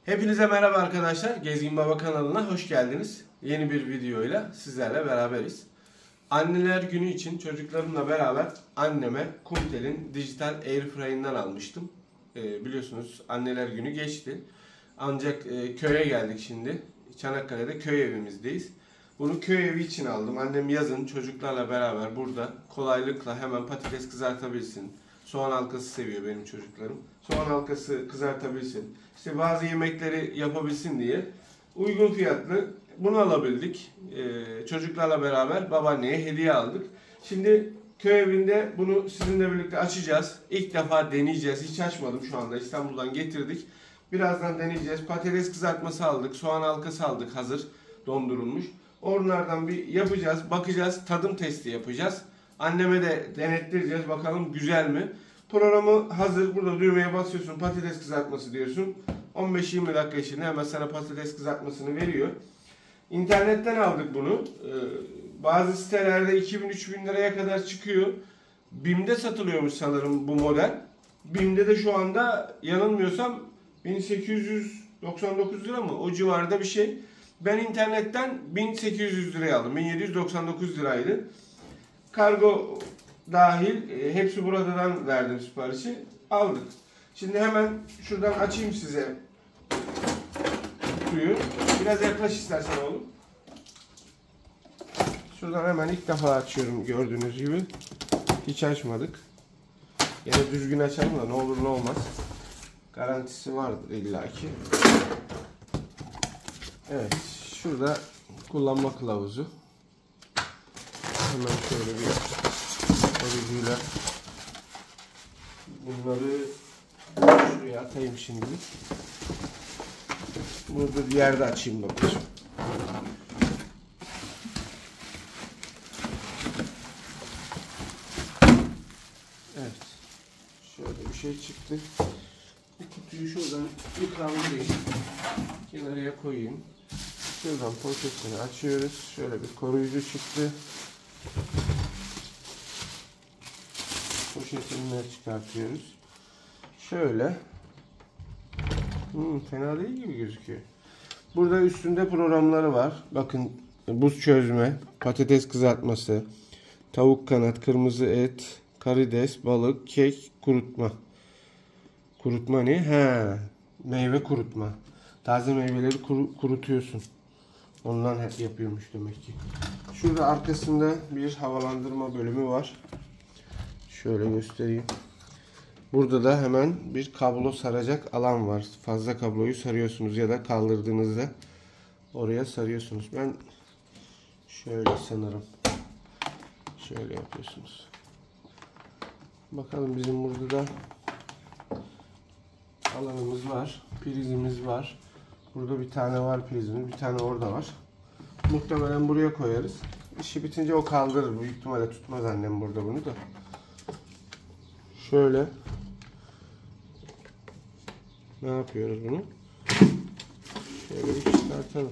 Hepinize merhaba arkadaşlar. Gezgin Baba kanalına hoş geldiniz. Yeni bir videoyla sizlerle beraberiz. Anneler günü için çocuklarımla beraber anneme Kumtel'in dijital airfryer'ından almıştım. Biliyorsunuz anneler günü geçti. Ancak köye geldik şimdi. Çanakkale'de köy evimizdeyiz. Bunu köy evi için aldım. Annem yazın çocuklarla beraber burada kolaylıkla hemen patates kızartabilsin. Soğan halkası seviyor benim çocuklarım. Soğan halkası kızartabilsin. İşte bazı yemekleri yapabilsin diye uygun fiyatlı bunu alabildik. Çocuklarla beraber babaanneye hediye aldık. Şimdi köy evinde bunu sizinle birlikte açacağız. İlk defa deneyeceğiz. Hiç açmadım şu anda. İstanbul'dan getirdik. Birazdan deneyeceğiz. Patates kızartması aldık. Soğan halkası aldık hazır dondurulmuş. Onlardan bir yapacağız. Bakacağız. Tadım testi yapacağız. Anneme de denettireceğiz. Bakalım güzel mi? Programı hazır. Burada düğmeye basıyorsun. Patates kızartması diyorsun. 15-20 dakika içinde hemen sana patates kızartmasını veriyor. İnternetten aldık bunu. Bazı sitelerde 2000-3000 liraya kadar çıkıyor. BİM'de satılıyormuş sanırım bu model. BİM'de de şu anda yanılmıyorsam 1899 lira mı? O civarda bir şey. Ben internetten 1800 liraya aldım. 1799 liraydı. Kargo dahil hepsi buradan verdim siparişi. Aldık. Şimdi hemen şuradan açayım size kutuyu. Biraz yaklaş istersen oğlum. Şuradan hemen ilk defa açıyorum gördüğünüz gibi. Hiç açmadık. Yine düzgün açalım da ne olur ne olmaz. Garantisi vardır illaki. Evet. Şurada kullanma kılavuzu. Hemen şöyle bir koruyucuyla bunları şuraya atayım şimdi. Burada bir yerde açayım babacığım. Evet. Şöyle bir şey çıktı. Bu kutuyu şuradan yıkandırayım. Kenarıya koyayım. Şuradan poşetini açıyoruz. Şöyle bir koruyucu çıktı. Poşetini çıkartıyoruz. Şöyle. Fena değil gibi gözüküyor. Burada üstünde programları var. Bakın buz çözme, patates kızartması, tavuk kanat, kırmızı et, karides, balık, kek, kurutma. Kurutma ne? Meyve kurutma. Taze meyveleri kurutuyorsun. Ondan hep yapıyormuş demek ki. Şurada arkasında bir havalandırma bölümü var. Şöyle göstereyim. Burada da hemen bir kablo saracak alan var. Fazla kabloyu sarıyorsunuz ya da kaldırdığınızda oraya sarıyorsunuz. Ben şöyle sanırım. Şöyle yapıyorsunuz. Bakalım bizim burada da alanımız var. Prizimiz var. Burada bir tane var prizimiz. Bir tane orada var. Muhtemelen buraya koyarız. İşi bitince o kaldırır. Büyük ihtimalle tutmaz annem burada bunu da. Şöyle. Ne yapıyoruz bunu? Şöyle bir çıkartalım.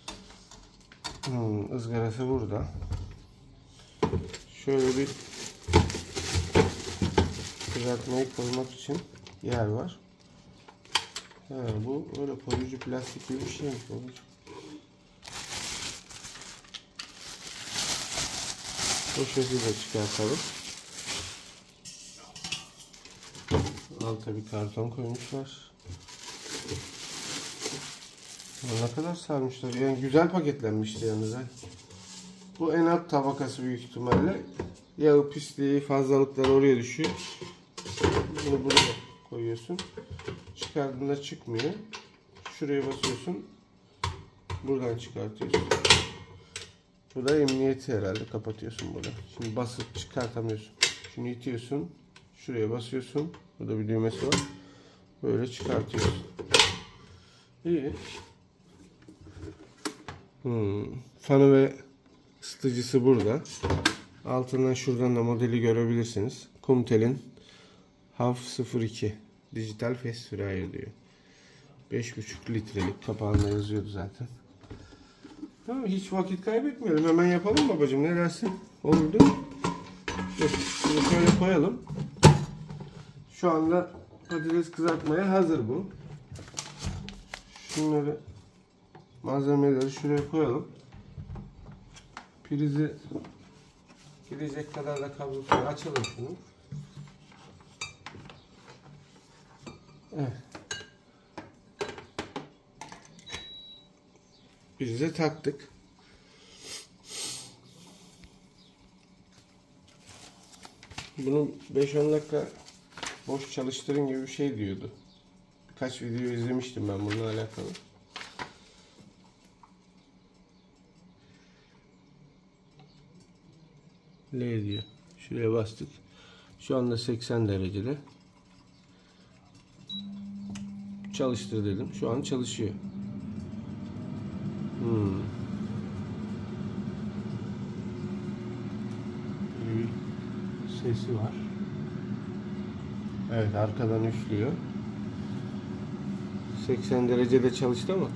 Izgarası burada. Şöyle bir kızartmayı koymak için yer var. Bu öyle koruyucu plastik gibi bir şey mi? Poşeti de çıkartalım. Alta bir karton koymuşlar. Ne kadar sarmışlar. Yani güzel paketlenmişti yalnız. Bu en alt tabakası büyük ihtimalle. Yağı, pisliği, fazlalıklar oraya düşüyor. Bunu buraya koyuyorsun. Çıkardığında çıkmıyor. Şuraya basıyorsun. Buradan çıkartıyorsun. Bu da emniyeti herhalde. Kapatıyorsun burada. Şimdi basıp çıkartamıyorsun. Şunu itiyorsun. Şuraya basıyorsun. Burada bir düğmesi var. Böyle çıkartıyorsun. İyi. Fanı ve ısıtıcısı burada. Altından şuradan da modeli görebilirsiniz. Kumtel'in HAF 02 dijital fast fryer diyor. 5,5 litrelik kapağında yazıyordu zaten. Tamam, hiç vakit kaybetmeyelim. Hemen yapalım babacığım. Ne dersin? Olur değil mi? Dur, şunu şöyle koyalım. Şu anda patates kızartmaya hazır bu. Şunları, malzemeleri şuraya koyalım. Prizi gidecek kadar da kablosunu açalım şunu. Evet. Prize taktık. Bunu 5-10 dakika boş çalıştırın gibi bir şey diyordu. Birkaç video izlemiştim ben bununla alakalı. L diyor. Şuraya bastık. Şu anda 80 derecede. Çalıştır dedim. Şu an çalışıyor. Bir sesi var. Evet, arkadan üflüyor. 80 derecede çalıştı ama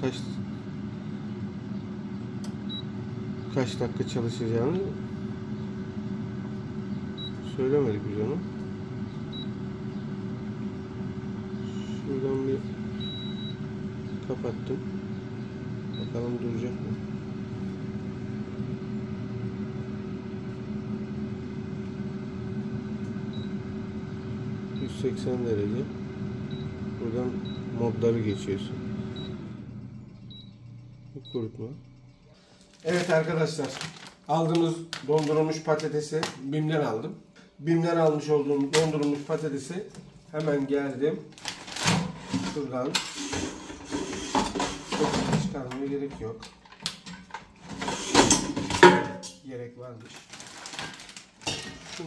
kaç dakika çalışacağını söylemedik biz onu. Şuradan bir kapattım. Bakalım duracak mı? ...180 derece. Buradan modları geçiyorsun. Kurutma. Evet arkadaşlar. Aldığımız dondurulmuş patatesi BİM'den aldım. BİM'den almış olduğum dondurulmuş patatesi hemen geldim. Şuradan. Çok çıkarmaya gerek yok. Gerek varmış. Şunu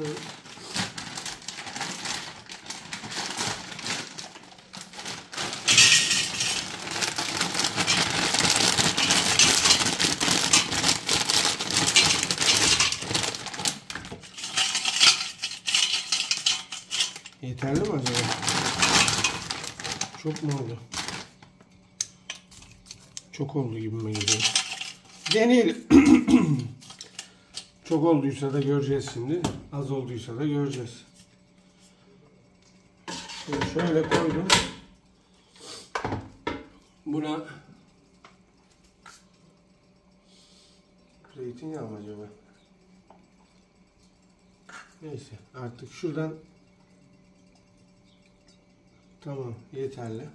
yeterli mi acaba? Çok mu oldu? Çok oldu gibime geliyor. Deneyelim. Çok olduysa da göreceğiz şimdi. Az olduysa da göreceğiz. Şimdi şöyle koydum. Buna zeytinyağı mı acaba? Neyse artık şuradan tamam, yeterli.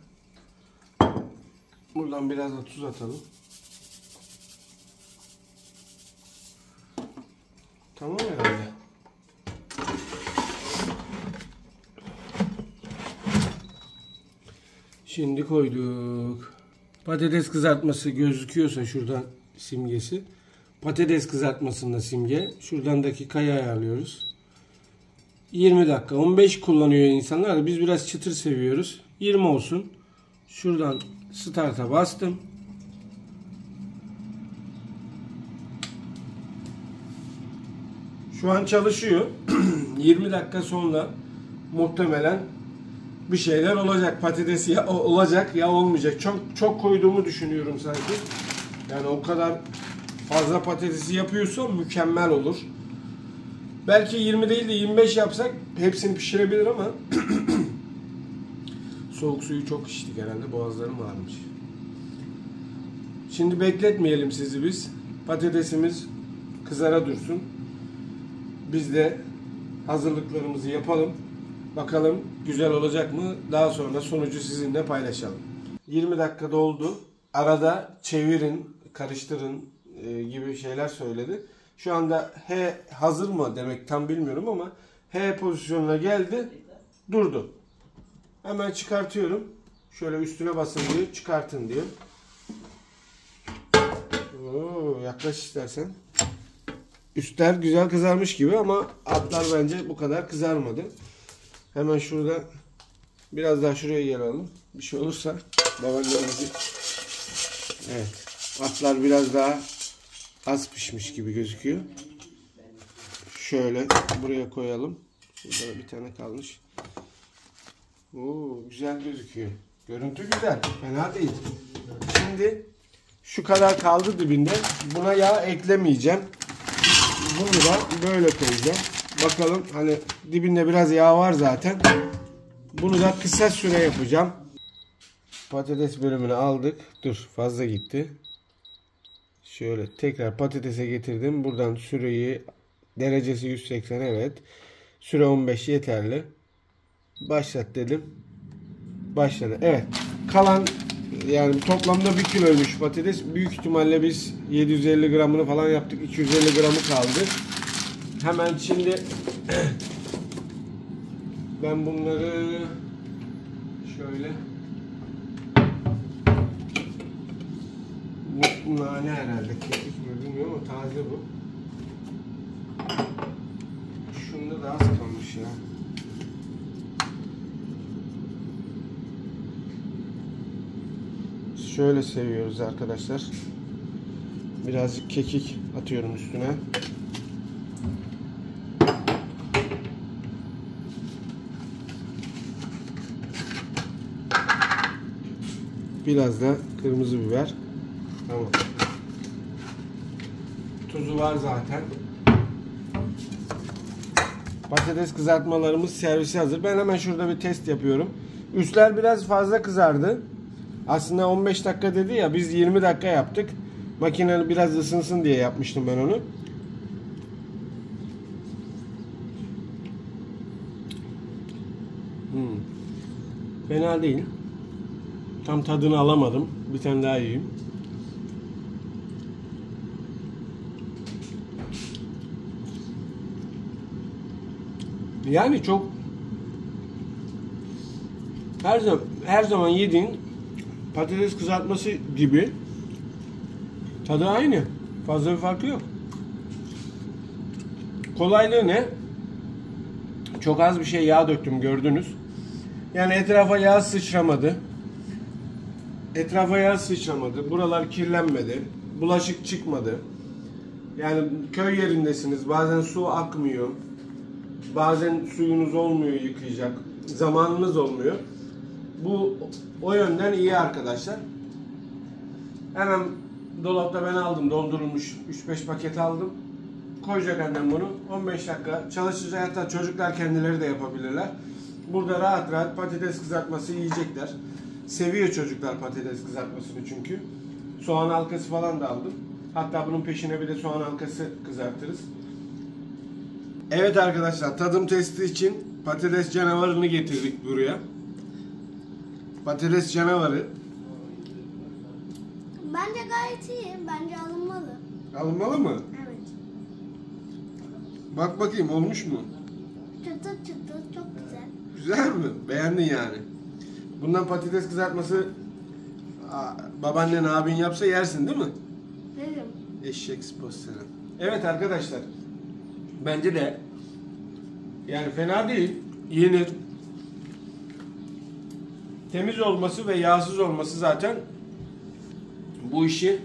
Buradan biraz da tuz atalım. Tamam herhalde. Şimdi koyduk. Patates kızartması gözüküyorsa şuradan simgesi. Patates kızartmasında simge. Şuradan dakikayı ayarlıyoruz. 20 dakika. 15 kullanıyor insanlar. Biz biraz çıtır seviyoruz. 20 olsun. Şuradan start'a bastım. Şu an çalışıyor. 20 dakika sonra muhtemelen bir şeyler olacak. Patates ya olacak ya olmayacak. Çok koyduğumu düşünüyorum sanki. Yani o kadar fazla patatesi yapıyorsa mükemmel olur. Belki 20 değil de 25 yapsak hepsini pişirebilir ama soğuk suyu çok içtik herhalde. Boğazlarım ağrımış. Şimdi bekletmeyelim sizi biz. Patatesimiz kızara dursun. Biz de hazırlıklarımızı yapalım. Bakalım güzel olacak mı? Daha sonra sonucu sizinle paylaşalım. 20 dakika doldu. Arada çevirin, karıştırın gibi şeyler söyledi. Şu anda H hazır mı demek tam bilmiyorum ama H pozisyonuna geldi. Durdu. Hemen çıkartıyorum. Şöyle üstüne basın diyor. Çıkartın diyor. Oo, yaklaş istersen. Üstler güzel kızarmış gibi ama altlar bence bu kadar kızarmadı. Hemen şurada biraz daha şuraya yer alalım. Bir şey olursa babaannemizi. Evet. Altlar biraz daha az pişmiş gibi gözüküyor. Şöyle buraya koyalım. Burada bir tane kalmış. Oo, güzel gözüküyor. Görüntü güzel. Fena değil. Şimdi şu kadar kaldı dibinde. Buna yağ eklemeyeceğim. Bunu da böyle koyacağım. Bakalım, hani dibinde biraz yağ var zaten. Bunu da kısa süre yapacağım. Patates bölümünü aldık. Dur, fazla gitti. Şöyle tekrar patatese getirdim. Buradan süreyi, derecesi 180, evet. Süre 15 yeterli. Başlat dedim. Başladı. Evet. Kalan, yani toplamda 1 kiloymuş patates. Büyük ihtimalle biz 750 gramını falan yaptık. 250 gramı kaldı. Hemen şimdi ben bunları şöyle, bu nane herhalde, kekik mi bilmiyorum ama taze bu. Şunda da az kalmış ya. Şöyle seviyoruz arkadaşlar. Birazcık kekik atıyorum üstüne. Biraz da kırmızı biber. Tamam. Tuzu var zaten. Patates kızartmalarımız servise hazır. Ben hemen şurada bir test yapıyorum. Üstler biraz fazla kızardı. Aslında 15 dakika dedi ya, biz 20 dakika yaptık. Makine biraz ısınsın diye yapmıştım ben onu. Fena değil. Tam tadını alamadım. Bir tane daha yiyeyim. Yani çok, her zaman yediğin patates kızartması gibi, tadı aynı. Fazla bir farkı yok. Kolaylığı ne? Çok az bir şey yağ döktüm, gördünüz. Yani etrafa yağ sıçramadı. Buralar kirlenmedi. Bulaşık çıkmadı. Yani köy yerindesiniz. Bazen su akmıyor. Bazen suyunuz olmuyor yıkayacak. Zamanınız olmuyor. Bu o yönden iyi arkadaşlar. Hemen dolapta ben aldım. Doldurulmuş 3-5 paket aldım. Koyacak annem bunu. 15 dakika çalışacak. Hatta çocuklar kendileri de yapabilirler. Burada rahat rahat patates kızartması yiyecekler. Seviyor çocuklar patates kızartmasını çünkü. Soğan halkası falan da aldım. Hatta bunun peşine bir de soğan halkası kızartırız. Evet arkadaşlar, tadım testi için patates canavarını getirdik buraya. Patates canavarı. Bence gayet iyi. Bence alınmalı. Alınmalı mı? Evet. Bak bakayım, olmuş mu? Çıtır çıtır, çok güzel. Güzel mi? Beğendin yani. Bundan patates kızartması babaannen, abin yapsa yersin değil mi? Yerim. Eşek sıpası senin. Evet arkadaşlar. Bence de yani fena değil. Yenir. Temiz olması ve yağsız olması zaten bu işi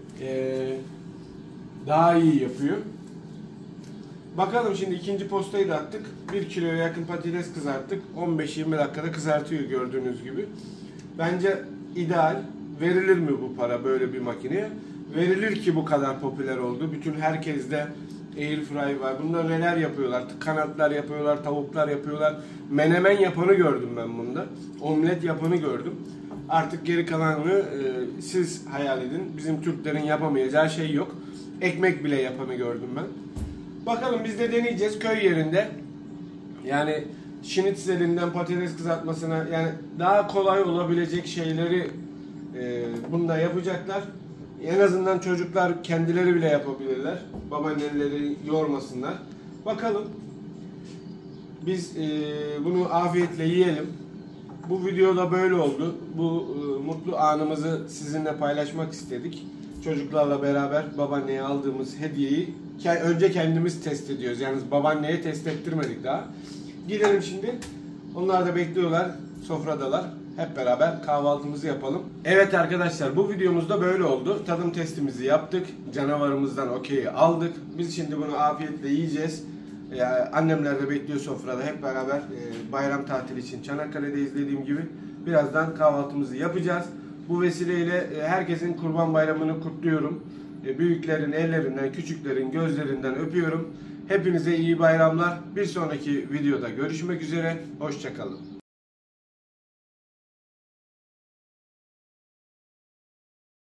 daha iyi yapıyor. Bakalım, şimdi ikinci postayı da attık. 1 kiloya yakın patates kızarttık. 15-20 dakikada kızartıyor gördüğünüz gibi. Bence ideal. Verilir mi bu para böyle bir makineye? Verilir ki bu kadar popüler oldu. Bütün herkeste Airfryer var. Bunlar neler yapıyorlar? Kanatlar yapıyorlar, tavuklar yapıyorlar. Menemen yapanı gördüm ben bunda. Omlet yapanı gördüm. Artık geri kalanını siz hayal edin. Bizim Türklerin yapamayacağı şey yok. Ekmek bile yapanı gördüm ben. Bakalım, biz de deneyeceğiz köy yerinde. Yani şnitzelinden patates kızartmasına, yani daha kolay olabilecek şeyleri bunda yapacaklar. En azından çocuklar kendileri bile yapabilirler. Babaanneleri yormasınlar. Bakalım. Biz bunu afiyetle yiyelim. Bu videoda böyle oldu. Bu mutlu anımızı sizinle paylaşmak istedik. Çocuklarla beraber babaanneye aldığımız hediyeyi önce kendimiz test ediyoruz. Yani babaanneye test ettirmedik daha. Gidelim şimdi. Onlar da bekliyorlar. Sofradalar. Hep beraber kahvaltımızı yapalım. Evet arkadaşlar, bu videomuzda böyle oldu. Tadım testimizi yaptık. Canavarımızdan okeyi aldık. Biz şimdi bunu afiyetle yiyeceğiz. Annemler de bekliyor sofrada. Hep beraber bayram tatili için Çanakkale'de izlediğim gibi birazdan kahvaltımızı yapacağız. Bu vesileyle herkesin Kurban Bayramı'nı kutluyorum. Büyüklerin ellerinden, küçüklerin gözlerinden öpüyorum. Hepinize iyi bayramlar. Bir sonraki videoda görüşmek üzere. Hoşça kalın.